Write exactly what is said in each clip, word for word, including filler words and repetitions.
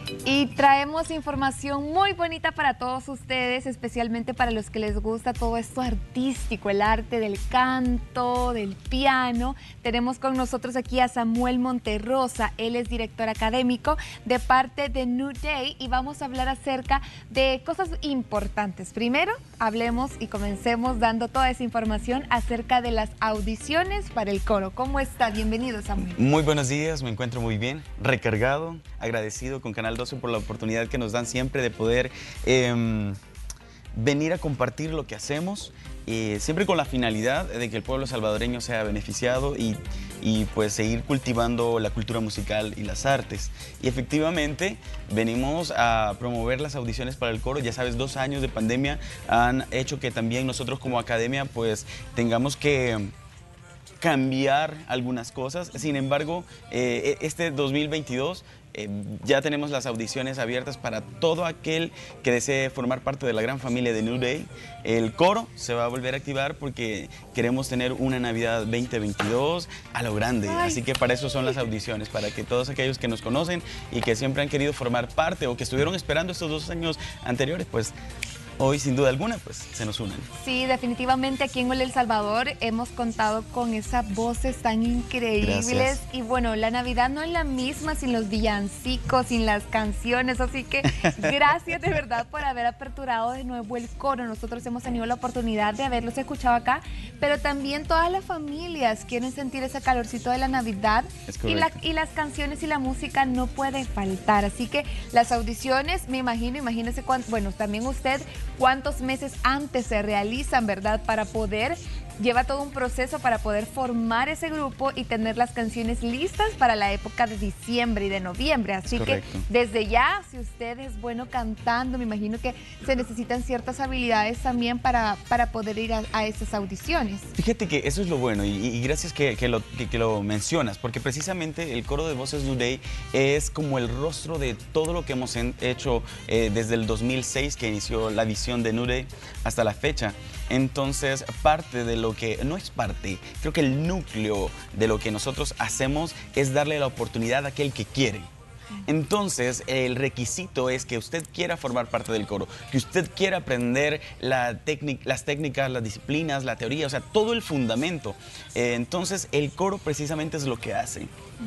Y traemos información muy bonita para todos ustedes, especialmente para los que les gusta todo esto artístico, el arte del canto, del piano. Tenemos con nosotros aquí a Samuel Monterrosa, él es director académico de parte de New Day y vamos a hablar acerca de cosas importantes. Primero, hablemos y comencemos dando toda esa información acerca de las audiciones para el coro. ¿Cómo está? Bienvenido, Samuel. Muy buenos días, me encuentro muy bien, recargado, agradecido con Canal doce por la oportunidad que nos dan siempre de poder eh, venir a compartir lo que hacemos, eh, siempre con la finalidad de que el pueblo salvadoreño sea beneficiado y, y pues seguir cultivando la cultura musical y las artes. Y efectivamente venimos a promover las audiciones para el coro. Ya sabes, dos años de pandemia han hecho que también nosotros como academia pues tengamos que cambiar algunas cosas. Sin embargo, eh, este dos mil veintidós eh, ya tenemos las audiciones abiertas para todo aquel que desee formar parte de la gran familia de New Day. El coro se va a volver a activar porque queremos tener una Navidad veinte veintidós a lo grande. Ay, así que para eso son las audiciones, para que todos aquellos que nos conocen y que siempre han querido formar parte o que estuvieron esperando estos dos años anteriores, pues hoy, sin duda alguna, pues se nos unen. Sí, definitivamente aquí en El Salvador hemos contado con esas voces tan increíbles. Gracias. Y bueno, la Navidad no es la misma sin los villancicos, sin las canciones. Así que gracias de verdad por haber aperturado de nuevo el coro. Nosotros hemos tenido la oportunidad de haberlos escuchado acá, pero también todas las familias quieren sentir ese calorcito de la Navidad. Es y, la, correcto. y las canciones y la música no pueden faltar. Así que las audiciones, me imagino, imagínese cuánto, bueno, también usted, cuántos meses antes se realizan, ¿verdad? Para poder, lleva todo un proceso para poder formar ese grupo y tener las canciones listas para la época de diciembre y de noviembre. Así que desde ya, si usted es bueno cantando, me imagino que se necesitan ciertas habilidades también para, para poder ir a, a esas audiciones. Fíjate que eso es lo bueno y, y gracias que, que, lo, que, que lo mencionas, porque precisamente el coro de voces New Day es como el rostro de todo lo que hemos en, hecho eh, desde el dos mil seis que inició la visión de New Day hasta la fecha. Entonces, parte de lo que, no es parte, creo que el núcleo de lo que nosotros hacemos es darle la oportunidad a aquel que quiere. Entonces, el requisito es que usted quiera formar parte del coro, que usted quiera aprender la las técnicas, las disciplinas, la teoría, o sea, todo el fundamento. Eh, entonces, el coro precisamente es lo que hace.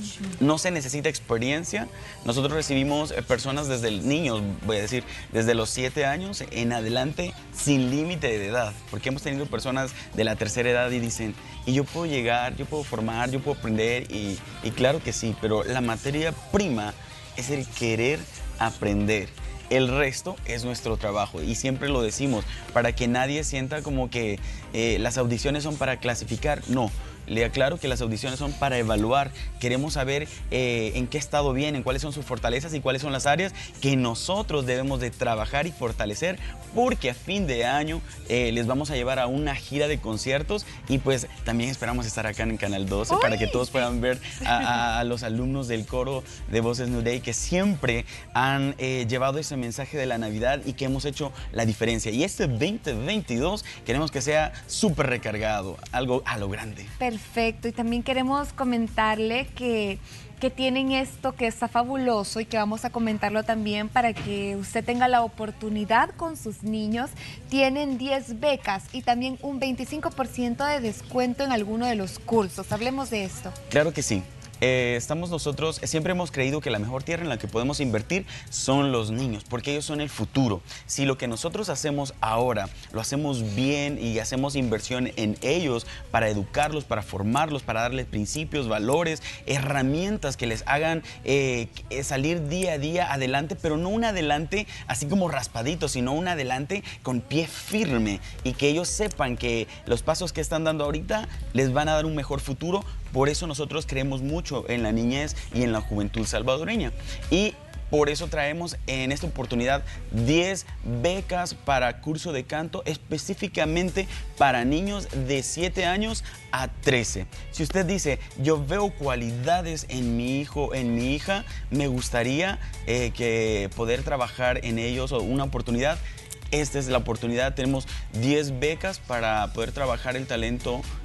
No se necesita experiencia. Nosotros recibimos eh, personas desde el niños, voy a decir, desde los siete años en adelante, sin límite de edad, porque hemos tenido personas de la tercera edad y dicen, y yo puedo llegar, yo puedo formar, yo puedo aprender, y, y claro que sí, pero la materia prima es el querer aprender. El resto es nuestro trabajo y siempre lo decimos, para que nadie sienta como que eh, las audiciones son para clasificar. No, le aclaro que las audiciones son para evaluar. Queremos saber eh, en qué estado vienen, cuáles son sus fortalezas y cuáles son las áreas que nosotros debemos de trabajar y fortalecer, porque a fin de año eh, les vamos a llevar a una gira de conciertos y pues también esperamos estar acá en Canal doce. ¡Uy! Para que todos puedan ver a, a, a los alumnos del coro de Voces New Day que siempre han eh, llevado ese mensaje de la Navidad y que hemos hecho la diferencia. Y este veinte veintidós queremos que sea súper recargado, algo a lo grande. Perfecto, y también queremos comentarle que, que tienen esto que está fabuloso y que vamos a comentarlo también para que usted tenga la oportunidad con sus niños. Tienen diez becas y también un veinticinco por ciento de descuento en alguno de los cursos. Hablemos de esto. Claro que sí. Eh, estamos nosotros, siempre hemos creído que la mejor tierra en la que podemos invertir son los niños, porque ellos son el futuro. Si lo que nosotros hacemos ahora lo hacemos bien y hacemos inversión en ellos para educarlos, para formarlos, para darles principios, valores, herramientas que les hagan eh, salir día a día adelante, pero no un adelante así como raspadito, sino un adelante con pie firme y que ellos sepan que los pasos que están dando ahorita les van a dar un mejor futuro. Por eso nosotros creemos mucho en la niñez y en la juventud salvadoreña. Y por eso traemos en esta oportunidad diez becas para curso de canto específicamente para niños de siete años a trece. Si usted dice, yo veo cualidades en mi hijo, en mi hija, me gustaría eh, que poder trabajar en ellos o una oportunidad, esta es la oportunidad. Tenemos diez becas para poder trabajar el talento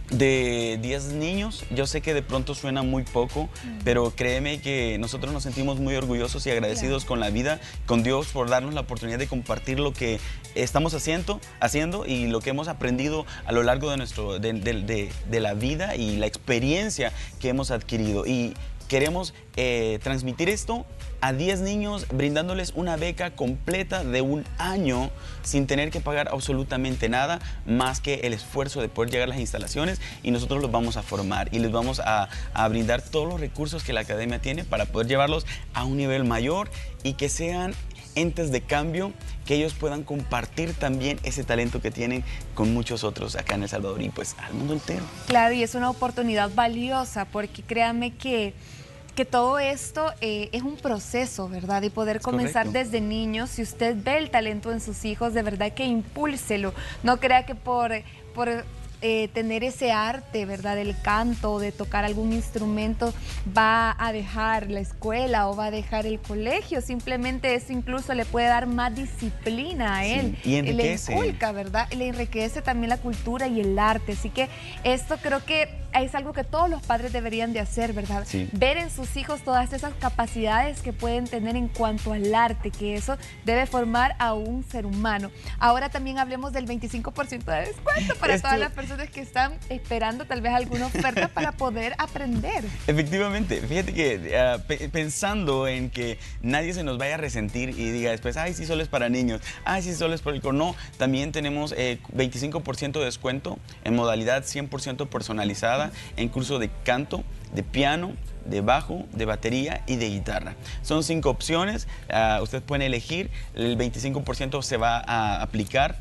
De diez niños, yo sé que de pronto suena muy poco, Mm. pero créeme que nosotros nos sentimos muy orgullosos y agradecidos Claro. con la vida, con Dios por darnos la oportunidad de compartir lo que estamos haciendo, haciendo y lo que hemos aprendido a lo largo de, nuestro, de, de- de- de la vida y la experiencia que hemos adquirido. Y queremos eh, transmitir esto a diez niños brindándoles una beca completa de un año sin tener que pagar absolutamente nada más que el esfuerzo de poder llegar a las instalaciones, y nosotros los vamos a formar y les vamos a, a brindar todos los recursos que la academia tiene para poder llevarlos a un nivel mayor y que sean entes de cambio, que ellos puedan compartir también ese talento que tienen con muchos otros acá en El Salvador y pues al mundo entero. Claro, y es una oportunidad valiosa porque créame que, que todo esto eh, es un proceso, ¿verdad? Y poder Es comenzar correcto. desde niños, si usted ve el talento en sus hijos, de verdad que impúlselo. No crea que por, por eh, tener ese arte, ¿verdad? Del canto, de tocar algún instrumento, va a dejar la escuela o va a dejar el colegio. Simplemente eso incluso le puede dar más disciplina a Sí, él. y enriquece. Le inculca, ¿verdad? Le enriquece también la cultura y el arte. Así que esto creo que es algo que todos los padres deberían de hacer, ¿verdad? Sí. Ver en sus hijos todas esas capacidades que pueden tener en cuanto al arte, que eso debe formar a un ser humano. Ahora también hablemos del veinticinco por ciento de descuento para Esto- todas las personas que están esperando tal vez alguna oferta para poder aprender. Efectivamente, fíjate que ah, pe- pensando en que nadie se nos vaya a resentir y diga después, ay, sí, solo es para niños, ay, sí, solo es por el coro. No, también tenemos eh, veinticinco por ciento de descuento en modalidad cien por ciento personalizada en curso de canto, de piano, de bajo, de batería y de guitarra. Son cinco opciones, ah, ustedes pueden elegir, el veinticinco por ciento se va a aplicar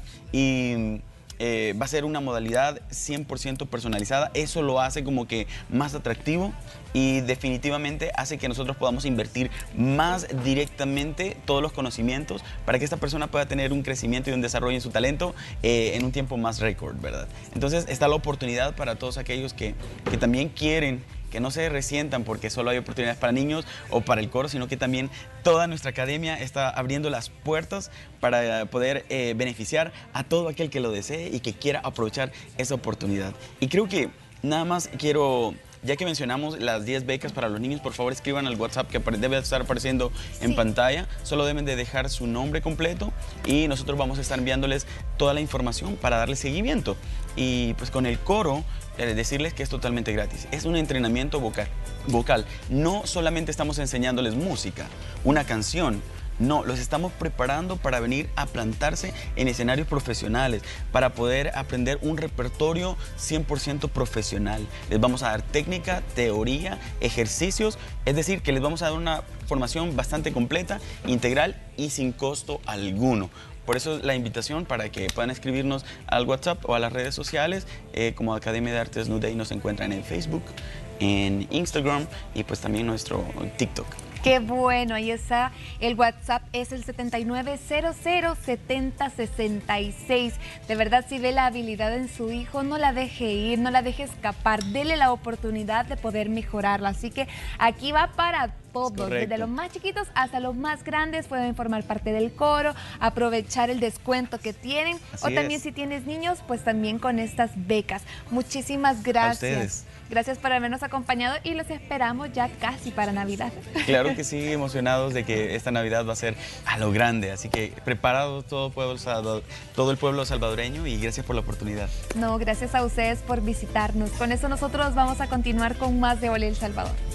y eh, va a ser una modalidad cien por ciento personalizada. Eso lo hace como que más atractivo y definitivamente hace que nosotros podamos invertir más directamente todos los conocimientos para que esta persona pueda tener un crecimiento y un desarrollo en su talento eh, en un tiempo más récord, ¿verdad? Entonces está la oportunidad para todos aquellos que, que también quieren, que no se resientan porque solo hay oportunidades para niños o para el coro, sino que también toda nuestra academia está abriendo las puertas para poder eh, beneficiar a todo aquel que lo desee y que quiera aprovechar esa oportunidad. Y creo que nada más quiero, ya que mencionamos las diez becas para los niños, por favor escriban al WhatsApp que apare- debe estar apareciendo en Sí. pantalla. Solo deben de dejar su nombre completo y nosotros vamos a estar enviándoles toda la información para darle seguimiento. Y pues con el coro, eh, decirles que es totalmente gratis. Es un entrenamiento vocal, vocal. No solamente estamos enseñándoles música, una canción. No, los estamos preparando para venir a plantarse en escenarios profesionales, para poder aprender un repertorio cien por ciento profesional. Les vamos a dar técnica, teoría, ejercicios, es decir, que les vamos a dar una formación bastante completa, integral y sin costo alguno. Por eso la invitación para que puedan escribirnos al WhatsApp o a las redes sociales, eh, como Academia de Artes Nuday nos encuentran en Facebook, en Instagram y pues también nuestro TikTok. Qué bueno, ahí está. El WhatsApp es el setenta y nueve cero cero setenta sesenta y seis. De verdad, si ve la habilidad en su hijo, no la deje ir, no la deje escapar. Dele la oportunidad de poder mejorarla. Así que aquí va para todos, correcto. desde los más chiquitos hasta los más grandes pueden formar parte del coro, aprovechar el descuento que tienen. Así o también es. si tienes niños, pues también con estas becas. Muchísimas gracias. ustedes. Gracias por habernos acompañado y los esperamos ya casi para Navidad. Claro que sí, emocionados de que esta Navidad va a ser a lo grande, así que preparados todo, pueblo salvador- todo el pueblo salvadoreño y gracias por la oportunidad. No, gracias a ustedes por visitarnos. Con eso nosotros vamos a continuar con más de Ole El Salvador.